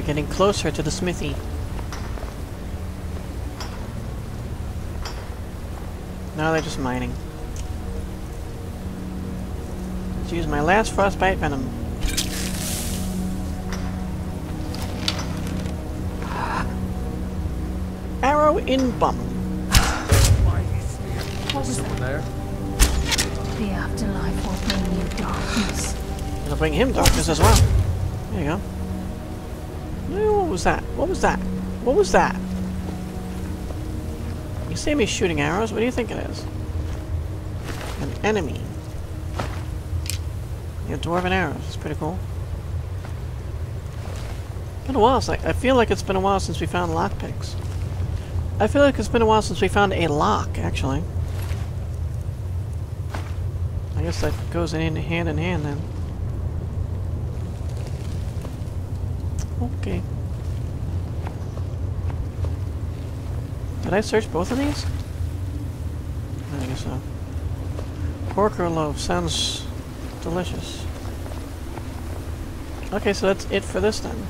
getting closer to the smithy. Now they're just mining. Let's use my last frostbite venom. Arrow in bum. What was that? There? The afterlife will bring you darkness. It'll bring him darkness as well. There you go. What was that? What was that? What was that? You see me shooting arrows? What do you think it is? An enemy. Yeah, dwarven arrows. It's pretty cool. Been a while. I feel like it's been a while since we found lockpicks. I feel like it's been a while since we found a lock, actually. I guess that goes hand in hand then. Okay. Did I search both of these? I guess so. Pork or loaf sounds delicious. Okay, so that's it for this then.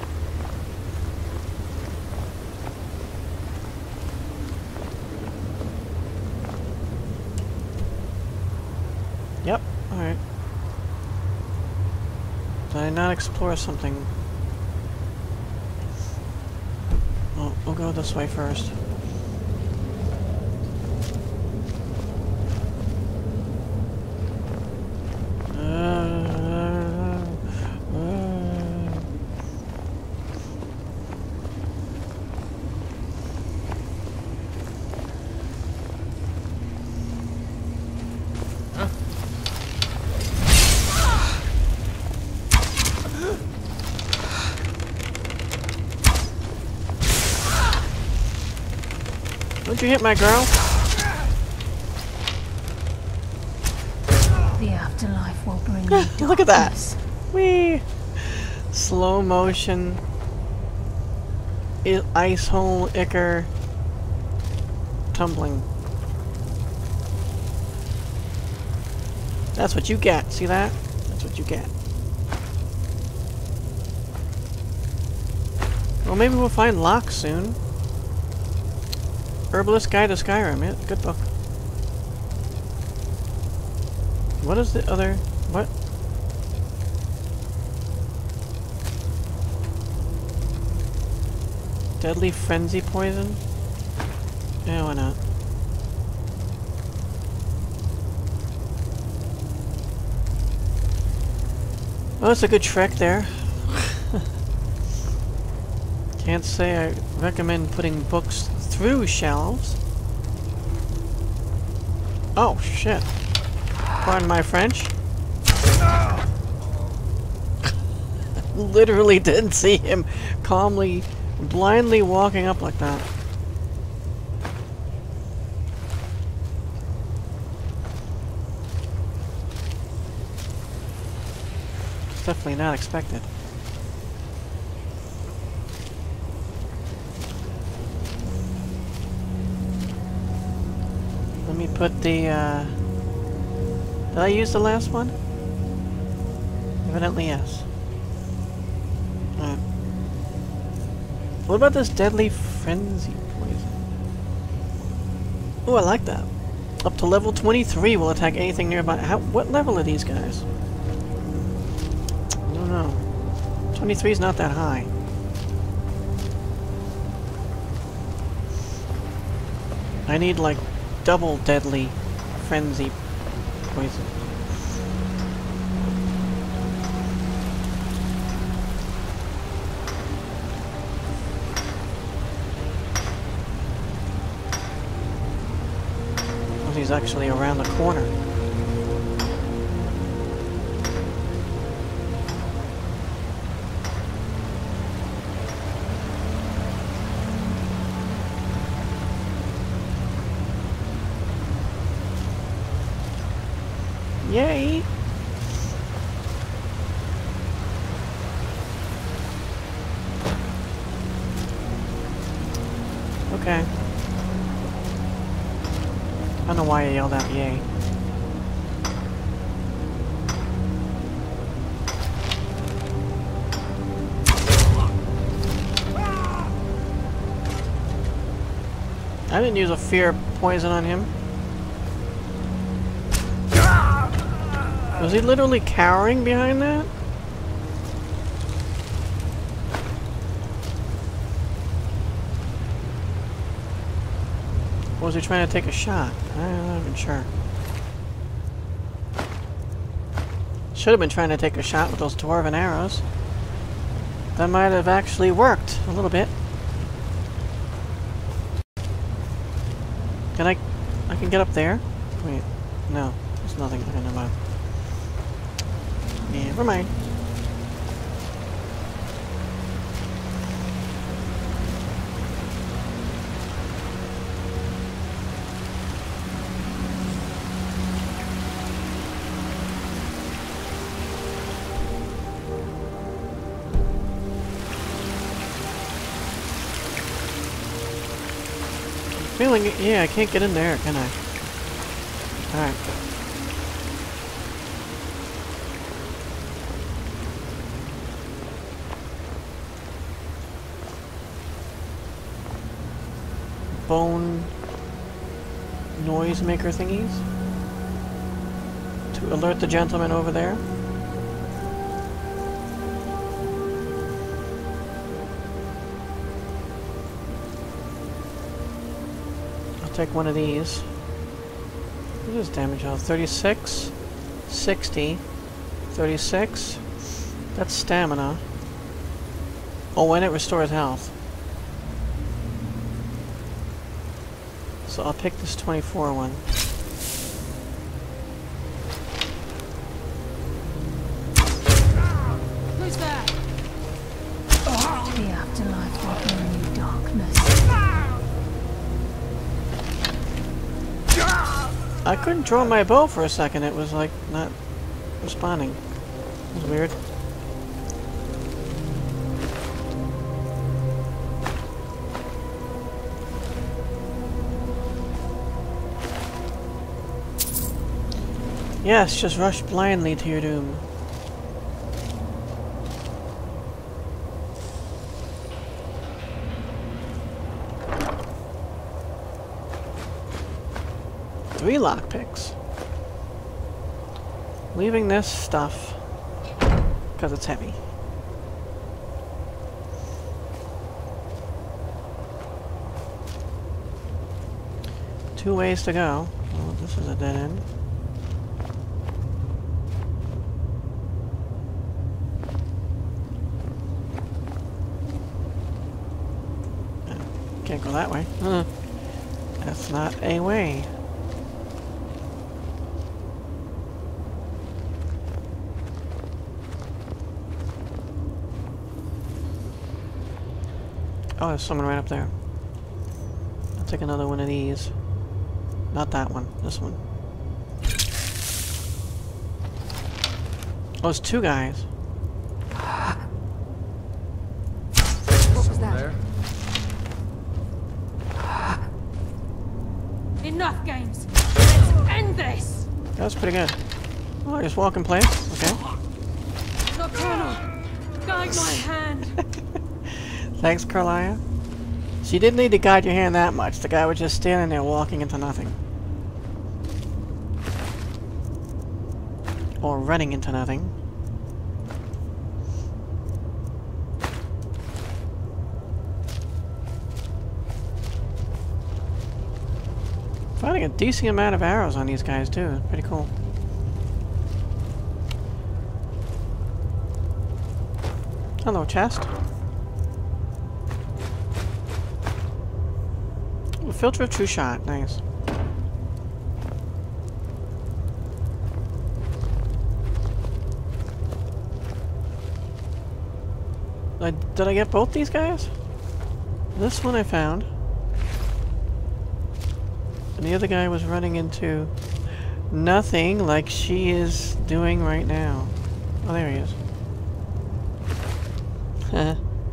Yep, alright. Did I not explore something? Well, we'll go this way first. Don't you hit my girl? The afterlife will bring you darkness. Look at that! Whee! Slow motion. Ice hole ichor. Tumbling. That's what you get. See that? That's what you get. Well, maybe we'll find locks soon. Herbalist Guide to Skyrim. Yeah, good book. What is the other... what? Deadly Frenzy Poison? Yeah, why not? Oh, it's a good trek there. Can't say I recommend putting books through shelves. Oh, shit. Pardon my French. Literally didn't see him calmly, blindly walking up like that. It's definitely not expected. Let me put the, did I use the last one? Evidently, yes. Alright. What about this Deadly Frenzy Poison? Oh, I like that. Up to level 23 will attack anything nearby. What level are these guys? I don't know. 23 is not that high. I need, like, double Deadly Frenzy Poison. Oh, he's actually around the corner. Yay! Okay. I don't know why I yelled out yay. I didn't use a fear poison on him. Was he literally cowering behind that? Or was he trying to take a shot? I'm not even sure. Should have been trying to take a shot with those dwarven arrows. That might have actually worked a little bit. Can I can get up there? Wait, no, there's nothing. Okay, never mind. Never mind. Feeling it, yeah, I can't get in there, can I? Alright. Bone noisemaker thingies to alert the gentleman over there. Take one of these. What is damage health? 36, 60, 36. That's stamina. Oh, and it restores health. So I'll pick this 24 one. Who's that? The afterlife will bring you darkness. I couldn't draw my bow for a second. It was like not responding. It was weird. Yes, just rush blindly to your doom. Three lockpicks. Leaving this stuff because it's heavy. Two ways to go. Well, this is a dead end. Can't go that way. That's not a way. Oh, there's someone right up there. I'll take another one of these. Not that one. This one. Oh, it's two guys. What was that? There? Enough games. Let's end this. That was pretty good. Oh, just walk in place. Okay. Nocturnal, guide my hand. Thanks, Carlia. So you didn't need to guide your hand that much. The guy was just standing there walking into nothing. Or running into nothing. Finding a decent amount of arrows on these guys too. Pretty cool. Hello, chest. Ooh, filter of true shot. Nice. Did I get both these guys? This one I found. And the other guy was running into nothing like she is doing right now. Oh, there he is. Huh.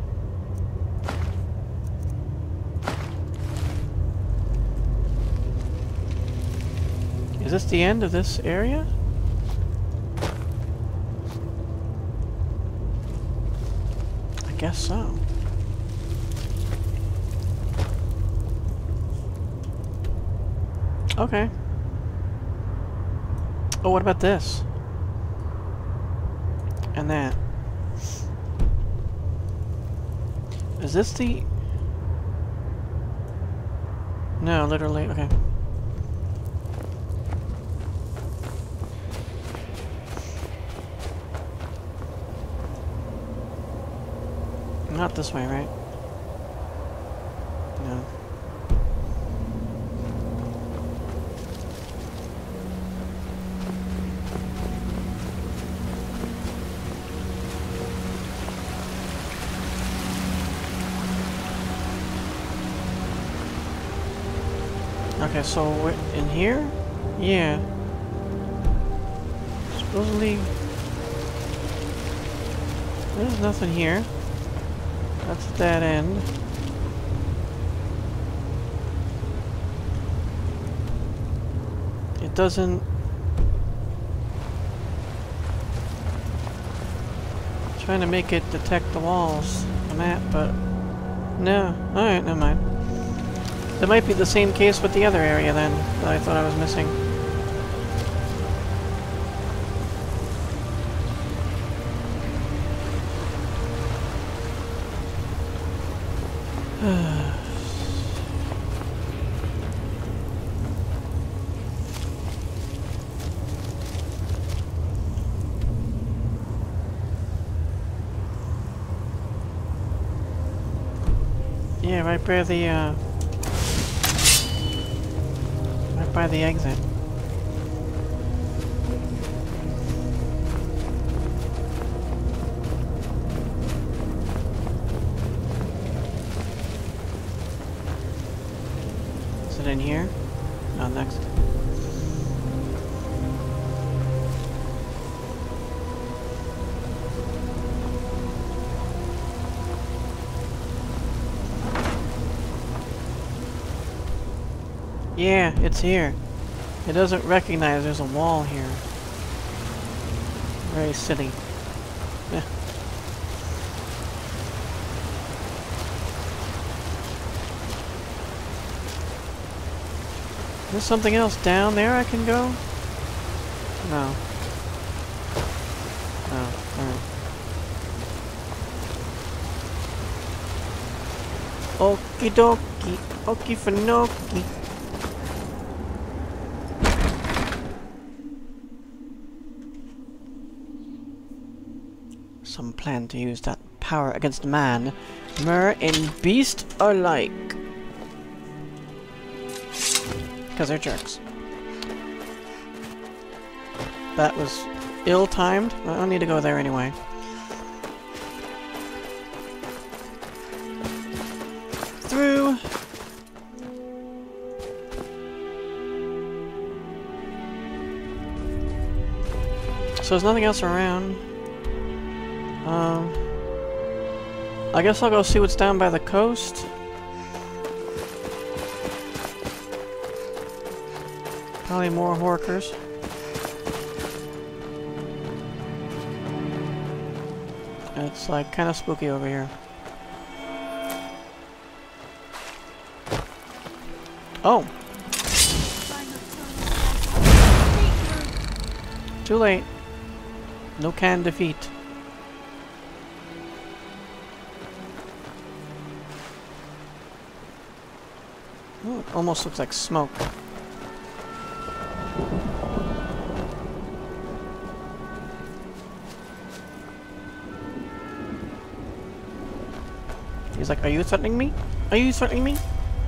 Is this the end of this area? I guess so. Okay. Oh, what about this? And that. Is this the... No, literally, okay. Not this way, right? No. Okay, so we're in here? Yeah. Supposedly... There's nothing here. That's that end. It doesn't... Trying to make it detect the walls, the map, but... No. Alright, never mind. That might be the same case with the other area then, that I thought I was missing. Yeah, right by the, right by the exit. Is it in here? No, next. Yeah, it's here. It doesn't recognize there's a wall here. Very silly. Yeah. There's something else down there I can go? No. Oh, alright. Okie dokie. Okie fanoki. Some plan to use that power against man, mer and beast alike. Because they're jerks. That was ill-timed. I don't need to go there anyway. Through. So there's nothing else around. I guess I'll go see what's down by the coast. Probably more horkers. It's like kind of spooky over here. Oh! Too late. No can defeat. Ooh, it almost looks like smoke. He's like, are you threatening me? Are you threatening me?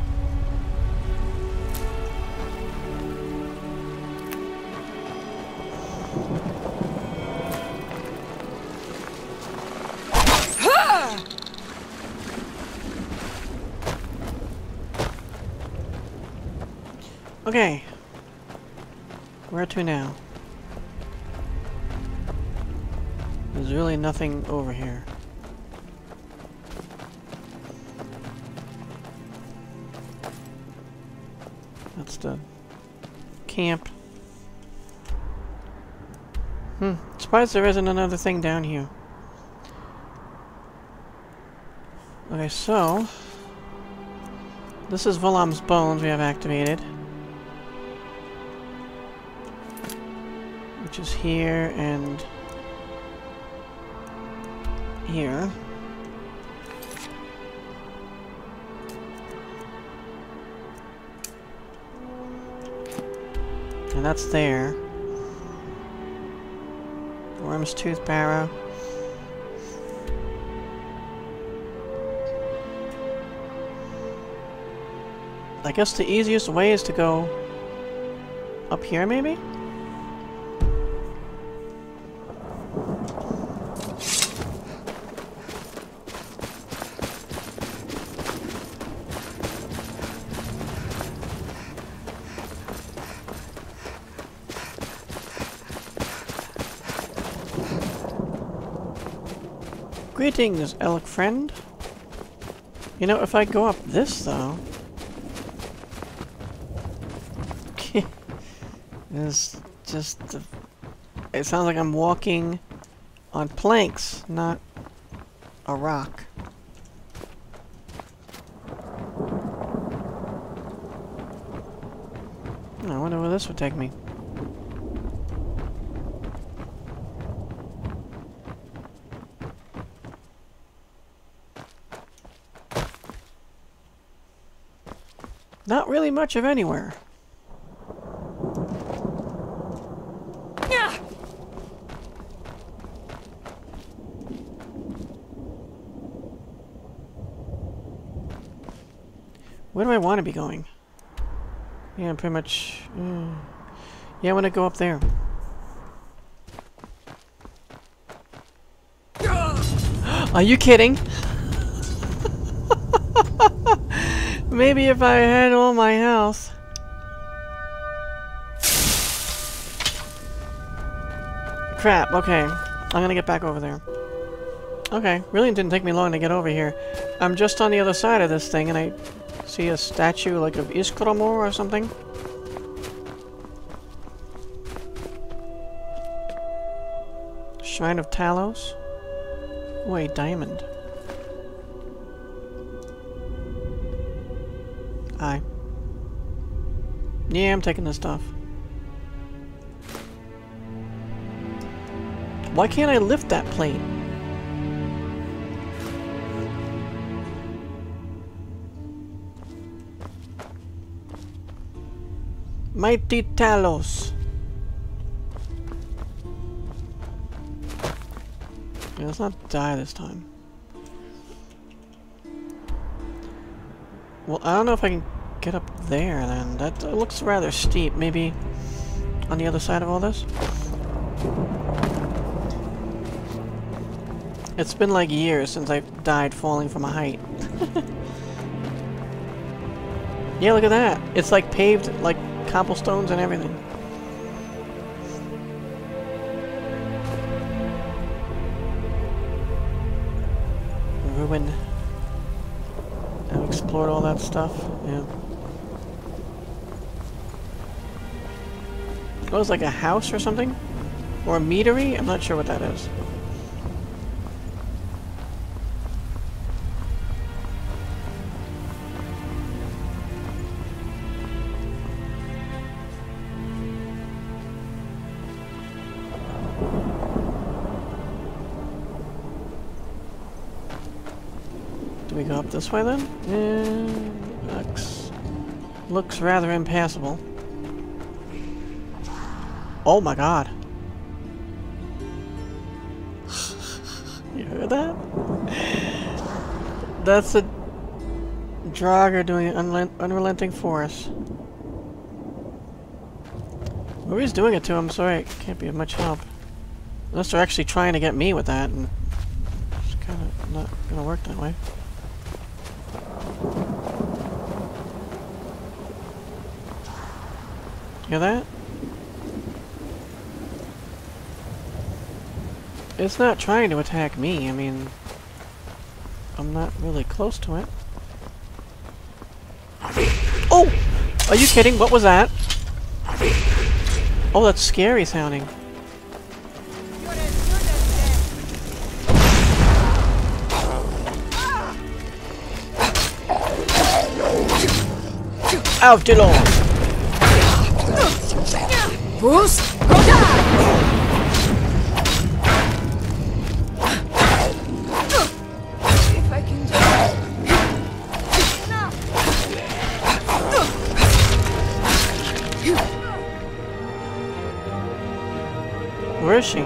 Okay. Where to now? There's really nothing over here. That's the camp. Surprised there isn't another thing down here. Okay, so... This is Volam's bones we have activated. which is here and here. And that's there. Wyrmstooth barrow. I guess the easiest way is to go up here, maybe? Greetings, elk friend. You know, if I go up this, though... it's just... it sounds like I'm walking on planks, not a rock. I wonder where this would take me. Not really much of anywhere. Where do I want to be going? Yeah, pretty much... yeah, I want to go up there. Are you kidding? Maybe if I had all my health. Crap, okay. I'm gonna get back over there. Okay, really didn't take me long to get over here. I'm just on the other side of this thing and I see a statue like of Iskromor or something. Shrine of Talos. Wait, diamond. Aye. Yeah, I'm taking this stuff. Why can't I lift that plate? Mighty Talos. Yeah, let's not die this time. Well, I don't know if I can get up there then. That looks rather steep. Maybe on the other side of all this? It's been like years since I've died falling from a height. Yeah, look at that. It's like paved, like cobblestones and everything. Ruin. I've explored all that stuff. Yeah. Oh, it's like a house or something? Or a meadery? I'm not sure what that is. Do we go up this way then? Looks rather impassable. Oh my god. You heard that? That's a Draugr doing unrelenting force. Whoever's doing it to him, sorry, it can't be of much help. Unless they're actually trying to get me with that, and it's kind of not gonna work that way. Hear that? It's not trying to attack me. I mean, I'm not really close to it. Oh! Are you kidding? What was that? Oh, that's scary sounding. Out, Dillon! Bruce, go down! Where is she?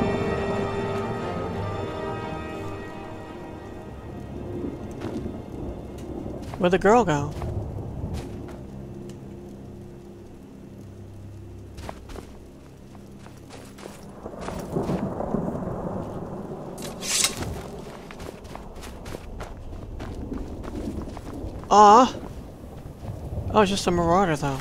Where'd the girl go? Ah! Oh, it's just a marauder, though.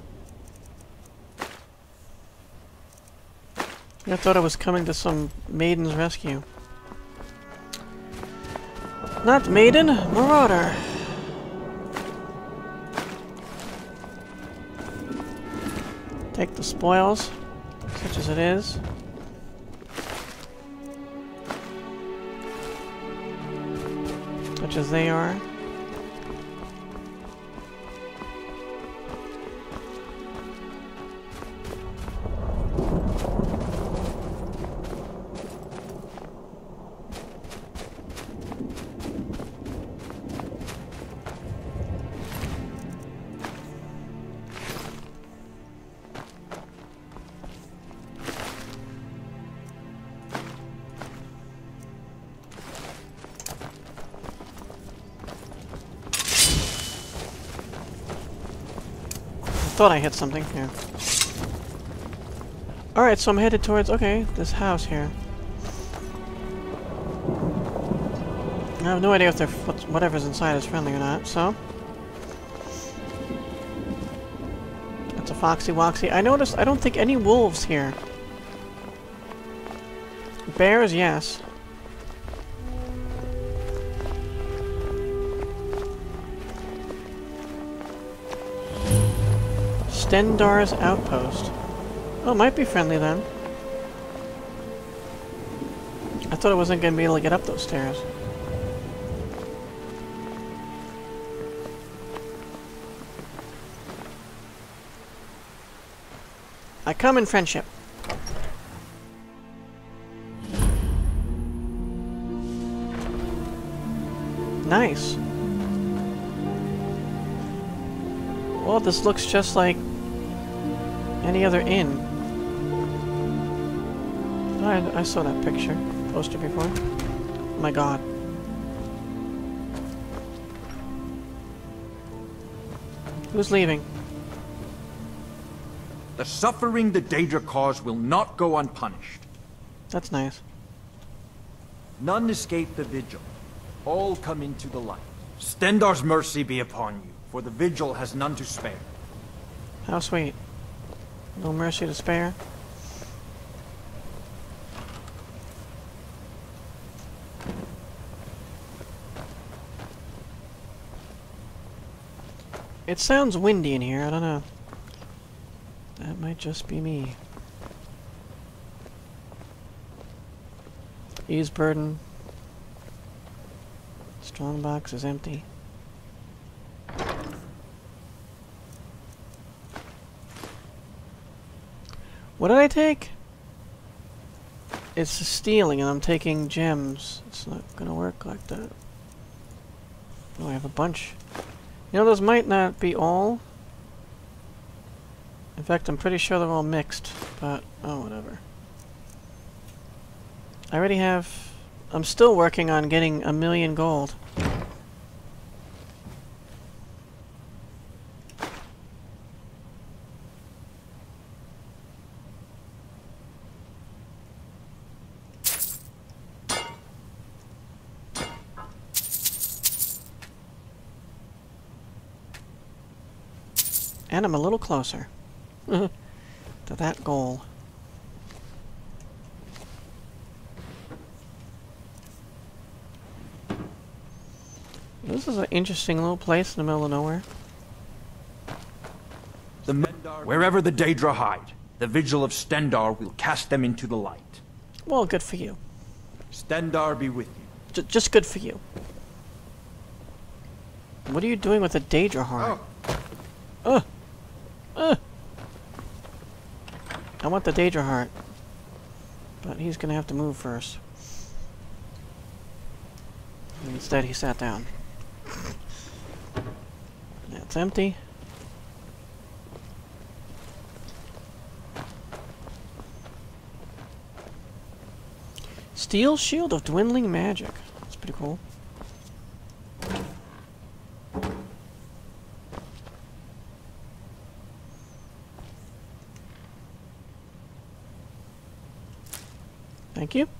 I thought I was coming to some maiden's rescue. Not maiden, marauder. Take the spoils, such as it is. Such as they are. Thought I hit something here. Alright, so I'm headed towards, okay, this house here. I have no idea if whatever's inside is friendly or not, so. That's a foxy woxy. I noticed I don't think any wolves here. Bears, yes. Stendar's outpost. Oh, it might be friendly then. I thought I wasn't going to be able to get up those stairs. I come in friendship. Nice. Well, this looks just like any other inn. I saw that picture, poster before. Oh my god. Who's leaving? The suffering the Daedra cause will not go unpunished. That's nice. None escape the vigil. All come into the light. Stendar's mercy be upon you, for the vigil has none to spare. How sweet. No mercy to spare. It sounds windy in here, I don't know. That might just be me. Ease burden. Strongbox is empty. What did I take? It's stealing and I'm taking gems. It's not gonna work like that. Oh, I have a bunch. You know, those might not be all. In fact, I'm pretty sure they're all mixed, but oh, whatever. I already have... I'm still working on getting 1,000,000 gold. And I'm a little closer to that goal. This is an interesting little place in the middle of nowhere. Wherever the Daedra hide, the vigil of Stendar will cast them into the light. Well, good for you. Stendar be with you. Just good for you. What are you doing with the Daedra heart? I want the Daedra heart. But he's gonna have to move first. And instead he sat down. That's empty. Steel shield of dwindling magic. That's pretty cool. Thank you.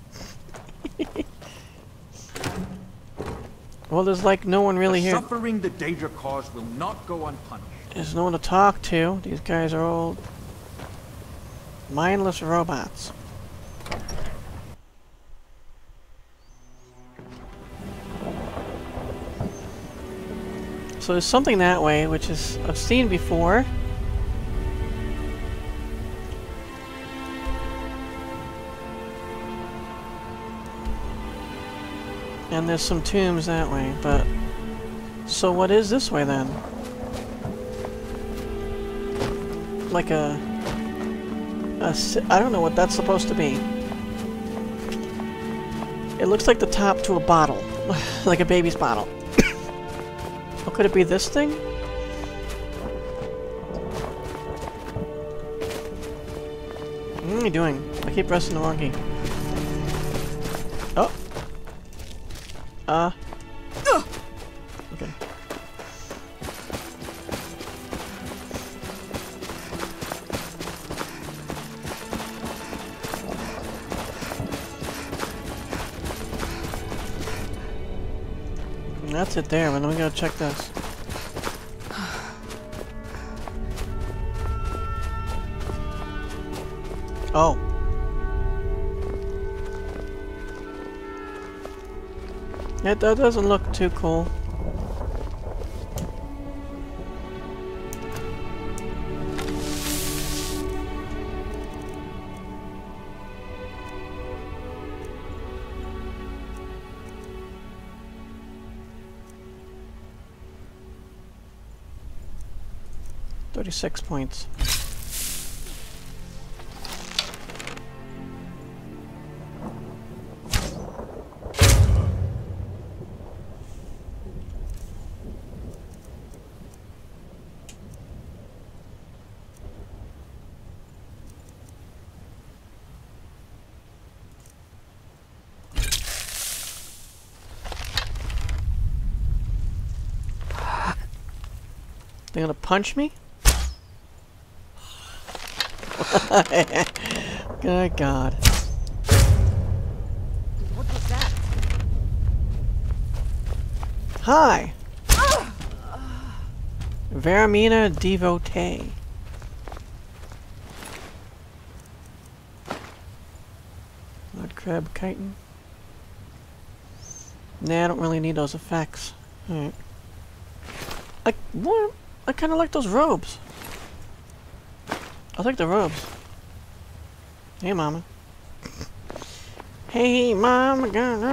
Well, there's like no one really the here. Suffering the Daedra caused will not go unpunished. There's no one to talk to. These guys are all mindless robots. So there's something that way, which is I've seen before. And there's some tombs that way, but... So what is this way then? Like I don't know what that's supposed to be. It looks like the top to a bottle. Like a baby's bottle. Or could it be this thing? What are you doing? I keep pressing the wrong key. Oh. Okay. And that's it there, but let me go check this. Oh. That doesn't look too cool. $36 points. They're gonna punch me? Good God. What was that? Hi! Veramina Devotee. Mud crab chitin. Nah, I don't really need those effects. Alright. What? I kinda like those robes. I'll take the robes. Hey, Mama. Hey, Mama.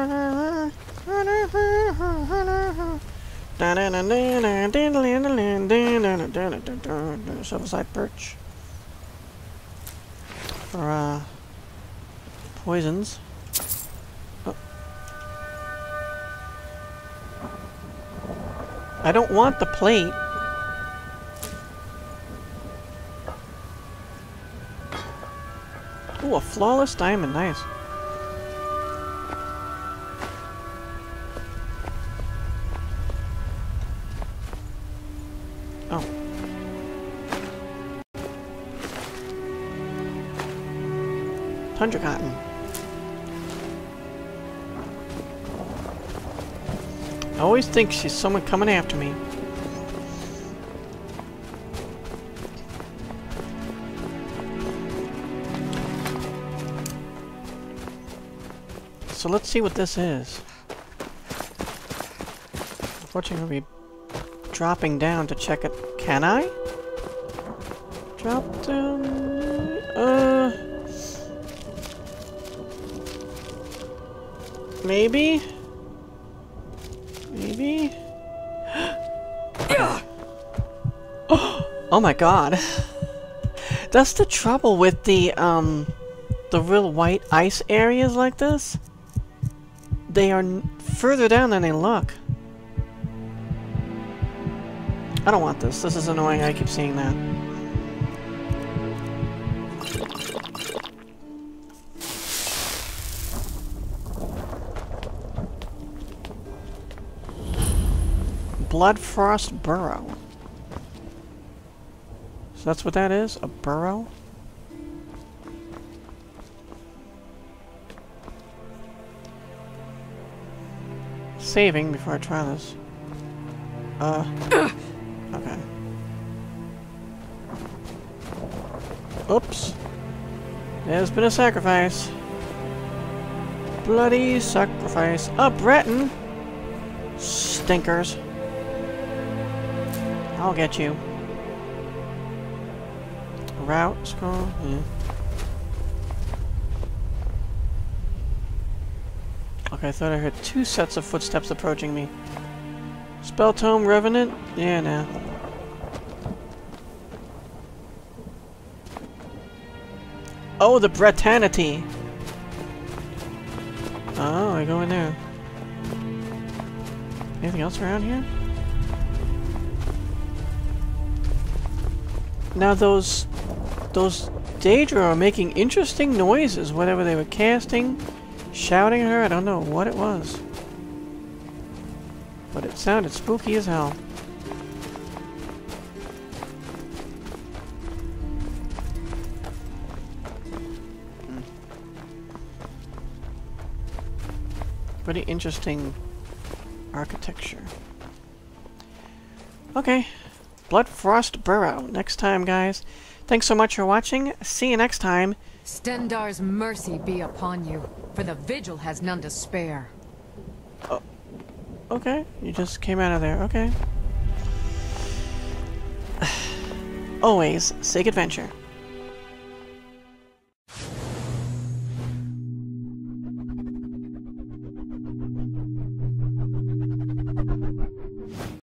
Shovel-side perch. For, poisons. Oh. I don't want the plate. Ooh, a flawless diamond, nice. Oh. Tundra cotton. I always think she's someone coming after me. So let's see what this is. Unfortunately, I'll be dropping down to check it. Can I? Drop down... Maybe? Maybe? Oh my God. That's the trouble with the real white ice areas like this. They are further down than they look. I don't want this. This is annoying. I keep seeing that. Bloodfrost Burrow. So that's what that is? A burrow? Saving before I try this. Okay. Oops. There's been a sacrifice. Bloody sacrifice. A Breton! Stinkers. I'll get you. Route scroll? Yeah. Okay, I thought I heard 2 sets of footsteps approaching me. Spell Tome Revenant? Yeah, nah. Oh, the Bretanity! Oh, I go in there. Anything else around here? Now those Daedra are making interesting noises, whatever they were casting, shouting at her, I don't know what it was. But it sounded spooky as hell. Pretty interesting architecture. Okay. Bloodfrost Burrow. Next time, guys. Thanks so much for watching. See you next time. Stendar's mercy be upon you, for the vigil has none to spare. Oh. Okay. You just came out of there. Okay. Always seek adventure.